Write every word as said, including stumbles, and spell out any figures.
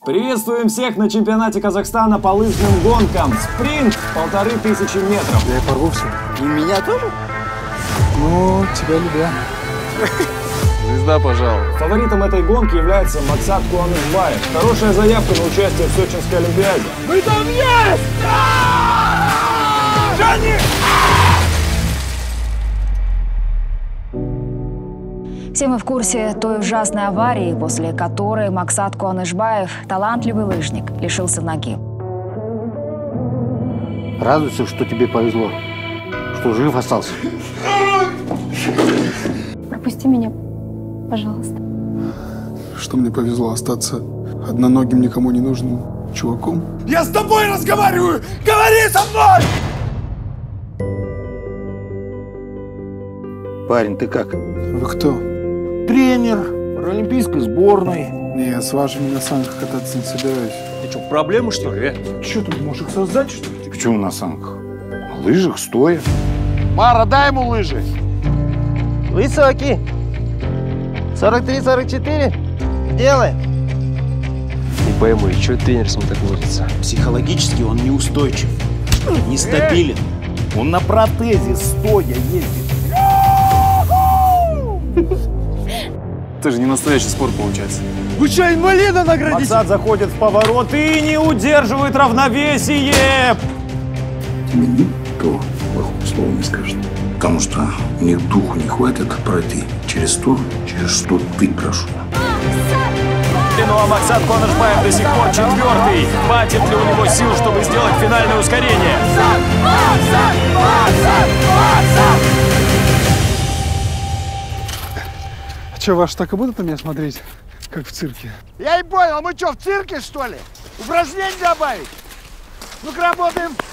Приветствуем всех на чемпионате Казахстана по лыжным гонкам. Спринт полторы тысячи метров. Я порву все. И меня тоже? Ну, тебя любя. Звезда, пожалуй. Фаворитом этой гонки является Максат Куанышбаев. Хорошая заявка на участие в Сочинской Олимпиаде. Мы там есть! Жени! Все мы в курсе той ужасной аварии, после которой Максат Куанышбаев, талантливый лыжник, лишился ноги. Радуйся, что тебе повезло, что жив остался. Пропусти меня, пожалуйста. Что мне повезло остаться одноногим, никому не нужным чуваком. Я с тобой разговариваю! Говори со мной! Парень, ты как? Вы кто? Тренер паралимпийской сборной. Не, я с вашими на санках кататься не собираюсь. Ты что, проблемы, что ли? Че тут, можешь создать, что ли? Почему на санках? На лыжах стоя. Мара, дай ему лыжи! Высокий. сорок три сорок четыре. Делай. Не пойму, и что тренер с ним так возится? Психологически он неустойчив, нестабилен. Он на протезе стоя ездит. Это же не настоящий спорт получается. Вы что, инвалида наградите? Максат заходит в поворот и не удерживает равновесие. Тебе никто плохого слова не скажет. Потому что у них духу не хватит пройти через то, через что ты прошел. Ну а Максат Куанышбаев до сих пор четвертый. Хватит ли у него сил, чтобы сделать финальное ускорение? Че, ваши так и будут на меня смотреть, как в цирке? Я и понял, мы что, в цирке, что ли? Упражнение добавить? Ну-ка, работаем.